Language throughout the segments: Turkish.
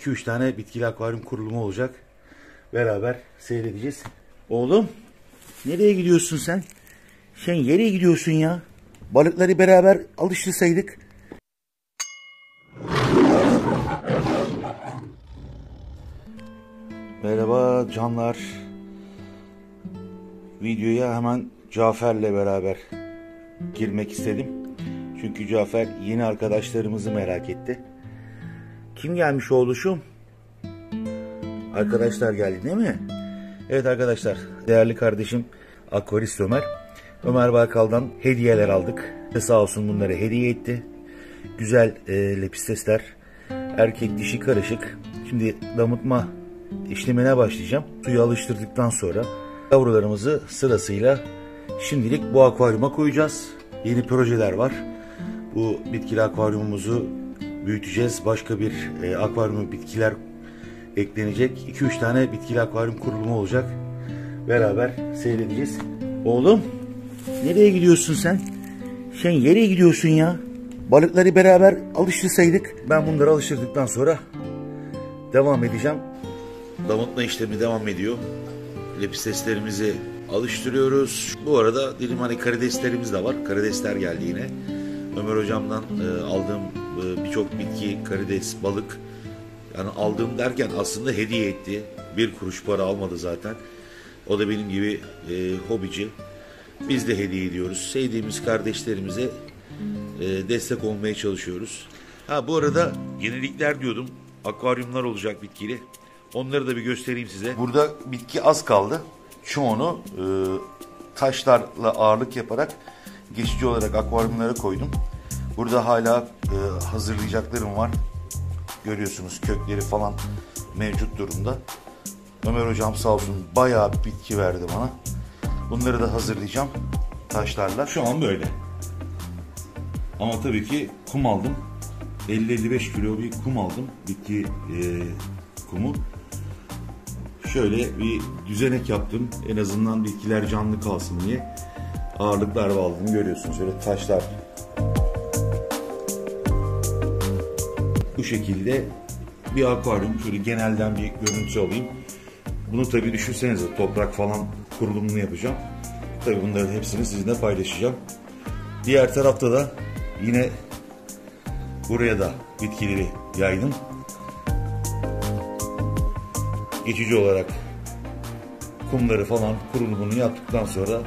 2-3 tane bitkili akvaryum kurulumu olacak. Beraber seyredeceğiz. Oğlum, nereye gidiyorsun sen? Sen nereye gidiyorsun ya? Balıkları beraber alıştırsaydık. Merhaba canlar. Videoya hemen Cafer'le beraber girmek istedim. Çünkü Cafer yeni arkadaşlarımızı merak etti. Kim gelmiş oğluşum? Arkadaşlar geldi değil mi? Evet arkadaşlar, değerli kardeşim akvarist Ömer. Ömer Baykal'dan hediyeler aldık. Sağ olsun bunları hediye etti. Güzel lepistesler. Erkek dişi karışık. Şimdi damıtma işlemine başlayacağım. Suyu alıştırdıktan sonra yavrularımızı sırasıyla şimdilik bu akvaryuma koyacağız. Yeni projeler var. Bu bitkili akvaryumumuzu büyüteceğiz. Başka bir akvaryuma bitkiler eklenecek. 2-3 tane bitkili akvaryum kurulumu olacak. Beraber seyredeceğiz. Oğlum, nereye gidiyorsun sen? Sen nereye gidiyorsun ya? Balıkları beraber alıştırsaydık. Ben bunları alıştırdıktan sonra devam edeceğim. Damıtma işlemi devam ediyor. Lepisteslerimizi alıştırıyoruz. Bu arada dilim hani karideslerimiz de var. Karidesler geldi yine. Ömer hocamdan aldığım birçok bitki, karides, balık. Yani aldığım derken aslında hediye etti. Bir kuruş para almadı zaten. O da benim gibi hobici. Biz de hediye ediyoruz. Sevdiğimiz kardeşlerimize destek olmaya çalışıyoruz. Ha bu arada yenilikler diyordum. Akvaryumlar olacak bitkili. Onları da bir göstereyim size. Burada bitki az kaldı. Çoğunu taşlarla ağırlık yaparak geçici olarak akvaryumlara koydum. Burada hala hazırlayacaklarım var. Görüyorsunuz kökleri falan mevcut durumda. Ömer hocam sağ olsun bayağı bitki verdi bana. Bunları da hazırlayacağım taşlarla. Şu an böyle. Ama tabii ki kum aldım. 50-55 kilo bir kum aldım. Bitki kumu. Şöyle bir düzenek yaptım. En azından bitkiler canlı kalsın diye. Ağırlıklar aldım. Görüyorsunuz şöyle taşlar. Bu şekilde bir akvaryum. Şöyle genelden bir görüntü alayım. Bunu tabii düşünsenize toprak falan kurulumunu yapacağım. Tabii bunların hepsini sizinle paylaşacağım. Diğer tarafta da yine buraya da bitkileri yaydım. Geçici olarak kumları falan kurulumunu yaptıktan sonra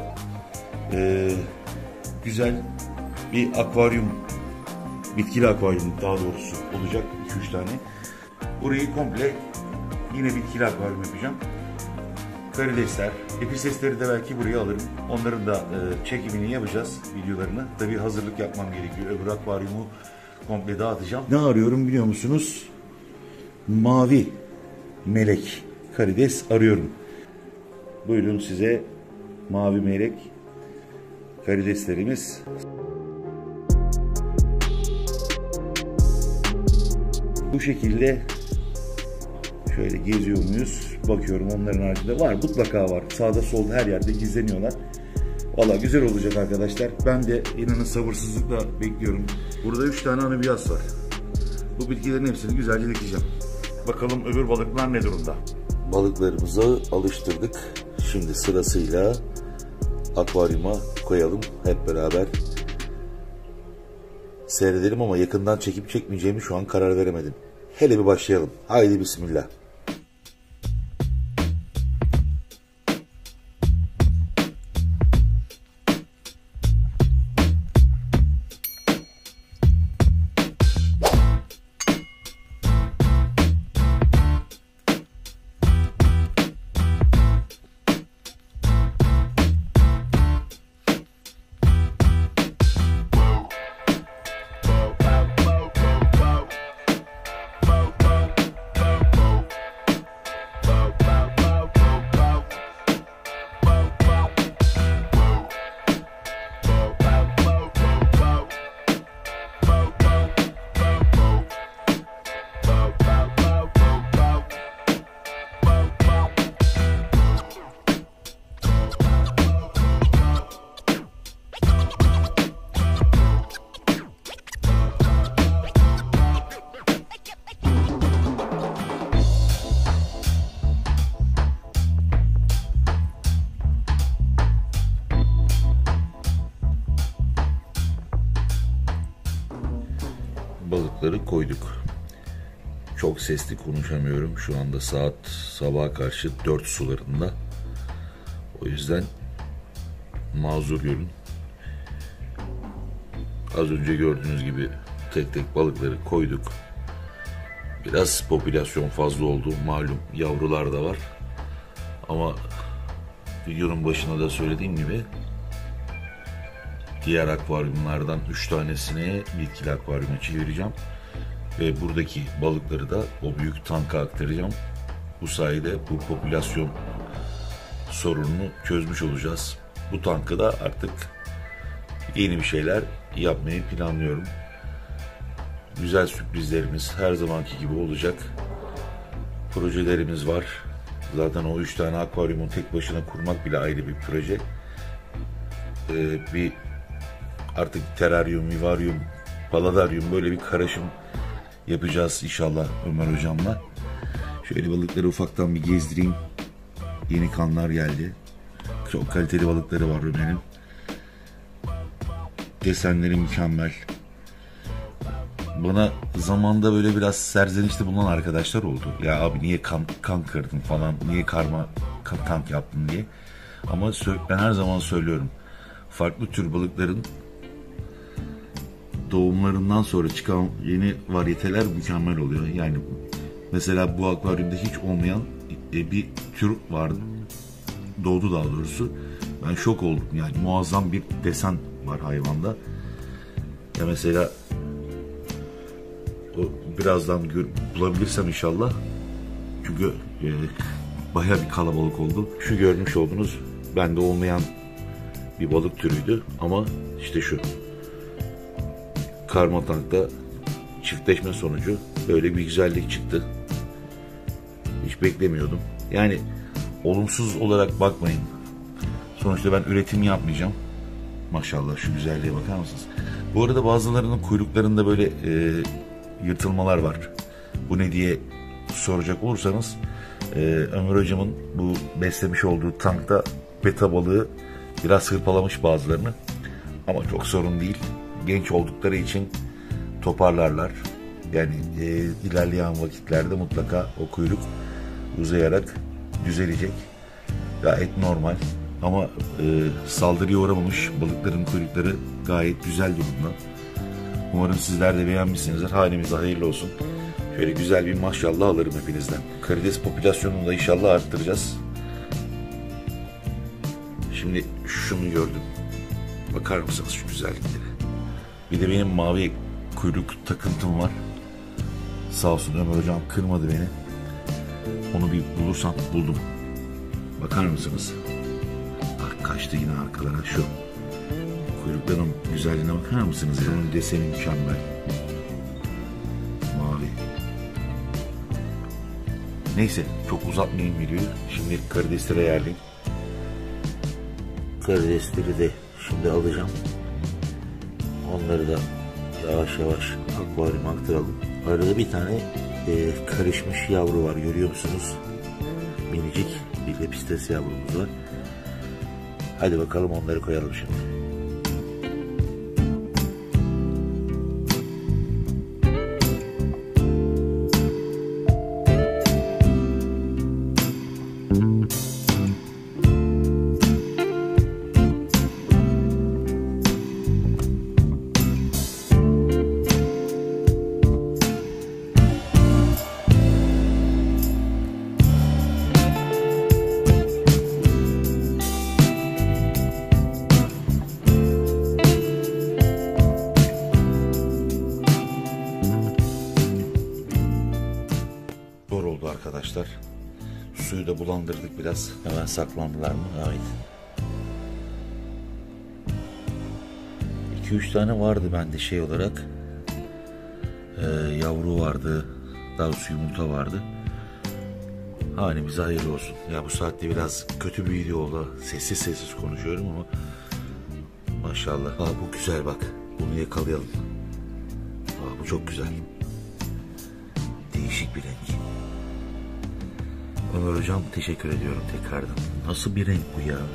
güzel bir akvaryum, bitkili akvaryum daha doğrusu olacak 2-3 tane. Burayı komple yine bitkili akvaryum yapacağım. Karidesler, epistesleri de belki buraya alırım. Onların da çekimini yapacağız, videolarını. Tabii hazırlık yapmam gerekiyor. Öbür akvaryumu komple dağıtacağım. Ne arıyorum biliyor musunuz? Mavi melek karides arıyorum. Buyurun size mavi melek karideslerimiz. Bu şekilde şöyle geziyor muyuz? Bakıyorum onların haricinde var. Mutlaka var. Sağda solda her yerde gizleniyorlar. Valla güzel olacak arkadaşlar. Ben de inanın sabırsızlıkla bekliyorum. Burada 3 tane anubiyas var. Bu bitkilerin hepsini güzelce dikeceğim. Bakalım öbür balıklar ne durumda? Balıklarımızı alıştırdık. Şimdi sırasıyla akvaryuma koyalım. Hep beraber seyredelim ama yakından çekip çekmeyeceğimi şu an karar veremedim. Hele bir başlayalım. Haydi bismillah. balıkları koyduk. Çok sesli konuşamıyorum. Şu anda saat sabaha karşı 4 sularında. O yüzden mazur görün. Az önce gördüğünüz gibi tek tek balıkları koyduk. Biraz popülasyon fazla oldu. Malum yavrular da var. Ama videonun başında da söylediğim gibi diğer akvaryumlardan 3 tanesini bitkili akvaryuma çevireceğim. Ve buradaki balıkları da o büyük tanka aktaracağım. Bu sayede bu popülasyon sorununu çözmüş olacağız. Bu tankı da artık yeni bir şeyler yapmayı planlıyorum. Güzel sürprizlerimiz her zamanki gibi olacak. Projelerimiz var. Zaten o 3 tane akvaryumu tek başına kurmak bile ayrı bir proje. Bir artık teraryum, vivaryum, paladaryum böyle bir karışım yapacağız inşallah Ömer hocamla. Şöyle balıkları ufaktan bir gezdireyim. Yeni kanlar geldi. Çok kaliteli balıkları var Ömer'in. Desenleri mükemmel. Bana zamanda böyle biraz serzenişte bulunan arkadaşlar oldu. Ya abi niye kan kırdın falan, niye karma tank yaptın diye. Ama ben her zaman söylüyorum. Farklı tür balıkların doğumlarından sonra çıkan yeni varyeteler mükemmel oluyor. Yani mesela bu akvaryumda hiç olmayan bir tür vardı. Doğdu daha doğrusu. Ben şok oldum. Yani muazzam bir desen var hayvanda. Ya mesela o birazdan bulabilirsem inşallah. Çünkü bayağı bir kalabalık oldu. Şu görmüş olduğunuz bende olmayan bir balık türüydü ama işte şu karma tankta çiftleşme sonucu böyle bir güzellik çıktı. Hiç beklemiyordum. Yani olumsuz olarak bakmayın. Sonuçta ben üretim yapmayacağım. Maşallah şu güzelliğe bakar mısınız? Bu arada bazılarının kuyruklarında böyle yırtılmalar var. Bu ne diye soracak olursanız Ömer hocamın bu beslemiş olduğu tankta beta balığı biraz hırpalamış bazılarını. Ama çok sorun değil. Genç oldukları için toparlarlar. Yani ilerleyen vakitlerde mutlaka o kuyruk uzayarak düzelecek. Gayet normal. Ama saldırıya uğramamış balıkların kuyrukları gayet güzel durumda. Umarım sizler de beğenmişsinizdir. Halimize hayırlı olsun. Şöyle güzel bir maşallah alırım hepinizden. Karides popülasyonunu da inşallah arttıracağız. Şimdi şunu gördüm. Bakar mısınız şu güzelliklere? Bir de benim mavi kuyruk takıntım var. Sağ olsun Ömer hocam kırmadı beni. Onu bir bulursam buldum. Bakar mısınız? Bak kaçtı yine arkalara şu. Kuyrukların güzelliğine bakar mısınız? Bunun deseni mükemmel. Mavi. Neyse çok uzatmayayım videoyu. Şimdi karidesleri ayarlayayım. Karidesleri de şimdi alacağım. Onları da yavaş yavaş akvaryuma aktaralım. Arada bir tane karışmış yavru var, görüyor musunuz? Minicik bir lepistes yavrumuz var. Hadi bakalım onları koyalım şimdi. Arkadaşlar suyu da bulandırdık biraz. Hemen saklandılar mı? Evet. 2-3 tane vardı bende şey olarak. Yavru vardı. Daha doğrusu yumurta vardı. Hanemize hayırlı olsun. Ya bu saatte biraz kötü bir video oldu. Sessiz sessiz konuşuyorum ama maşallah. Bu güzel bak. Bunu yakalayalım. Bu çok güzel. Değişik bir renk. Ömer hocam teşekkür ediyorum tekrardan. Nasıl bir renk bu ya?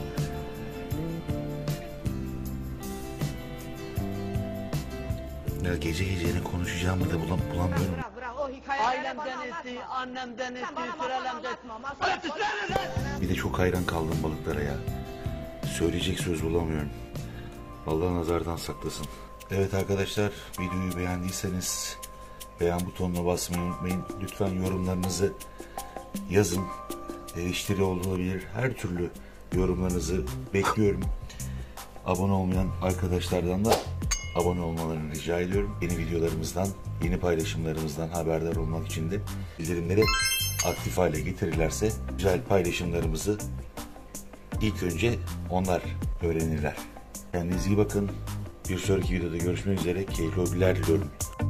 ya gece ne konuşacağımı da bulamıyorum. Ailemden esti, annemden esti, sürelemden esti. Bir de çok hayran kaldım balıklara ya. Söyleyecek söz bulamıyorum. Allah nazardan saklasın. Evet arkadaşlar, videoyu beğendiyseniz beğen butonuna basmayı unutmayın. Lütfen yorumlarınızı yazın. Eleştiri olabilir. Her türlü yorumlarınızı bekliyorum. Abone olmayan arkadaşlardan da abone olmalarını rica ediyorum. Yeni videolarımızdan, yeni paylaşımlarımızdan haberdar olmak için de bildirimleri aktif hale getirirlerse güzel paylaşımlarımızı ilk önce onlar öğrenirler. Kendinize iyi bakın. Bir sonraki videoda görüşmek üzere. Keyifli hobiler diliyorum.